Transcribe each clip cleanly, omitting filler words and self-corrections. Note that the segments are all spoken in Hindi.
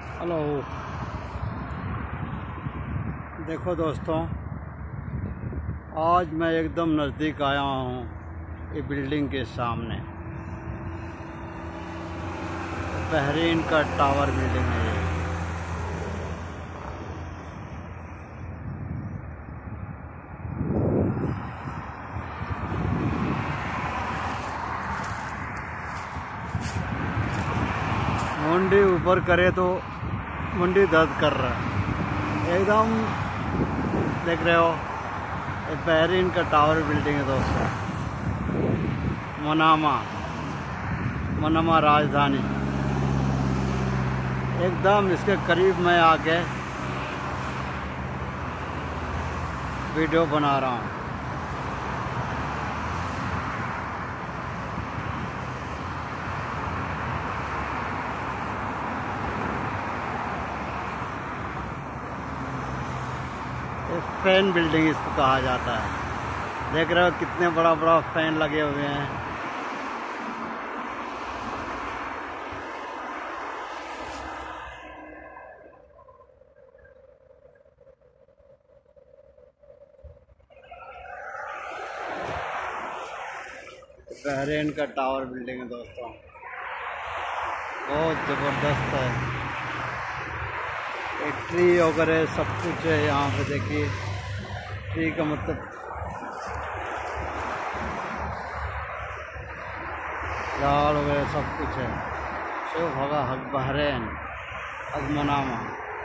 हेलो। देखो दोस्तों, आज मैं एकदम नज़दीक आया हूँ ये बिल्डिंग के सामने। बहरीन का टावर बिल्डिंग है ये। मुंडी ऊपर करे तो मुंडी दर्द कर रहा है एकदम। देख रहे हो, ये बहरीन का टावर बिल्डिंग है दोस्तों। मनामा राजधानी एकदम इसके करीब मैं आके वीडियो बना रहा हूँ। फैन बिल्डिंग इसको कहा जाता है। देख रहे हो कितने बड़ा बड़ा फैन लगे हुए हैं। बहरीन का टावर बिल्डिंग है दोस्तों, बहुत ज़बरदस्त है। एक ट्री वगैरह सब कुछ है यहाँ पे। देखिए, ट्री का मतलब झाड़ वगैरह सब कुछ है। शो भगा हक बहरीन हक Manama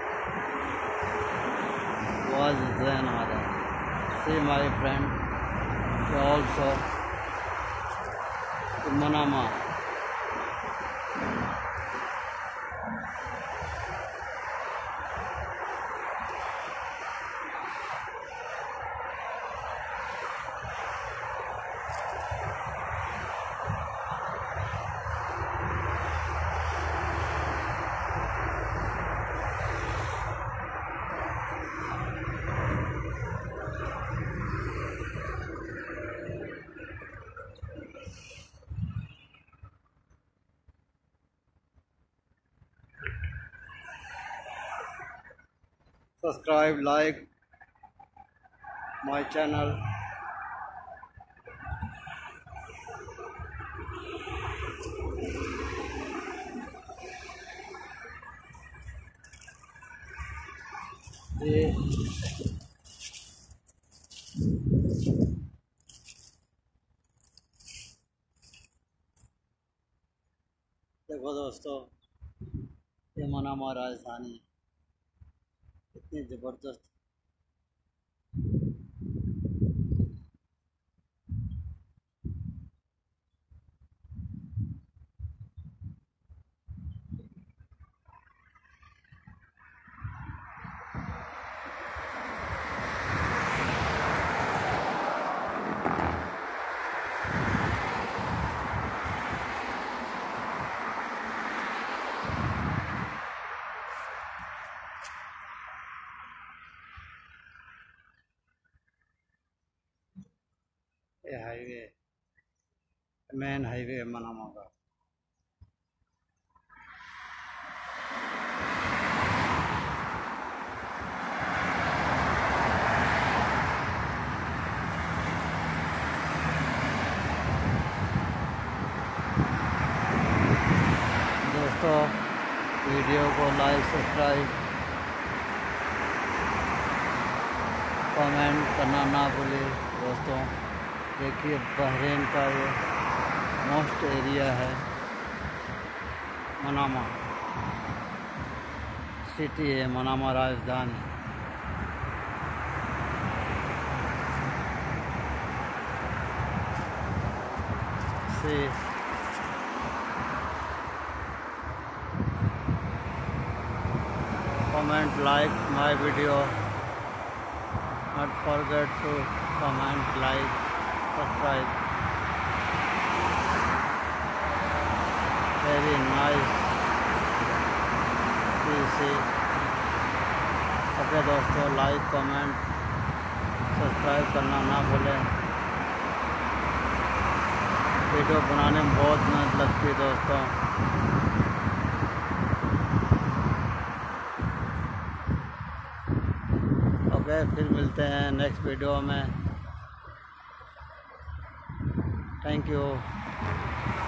was then other. See my friend, also Manama. Subscribe, like my channel. ये देखो दोस्तों, ये मनामा राजधानी इतनी ज़बरदस्त। ये हाईवे, मेन हाईवे है मनामा का। दोस्तों, वीडियो को लाइक, सब्सक्राइब, कमेंट करना ना भूलिए दोस्तों। देखिए, बहरीन का ये मोस्ट एरिया है। मनामा सिटी है, मनामा राजधानी। से comment, like my video. Not forget to comment, like, subscribe. Very nice to see. Okay दोस्तों, लाइक, कमेंट, सब्सक्राइब करना ना भूलें। वीडियो बनाने में बहुत मेहनत लगती है दोस्तों। गए। फिर मिलते हैं नेक्स्ट वीडियो में। Thank you.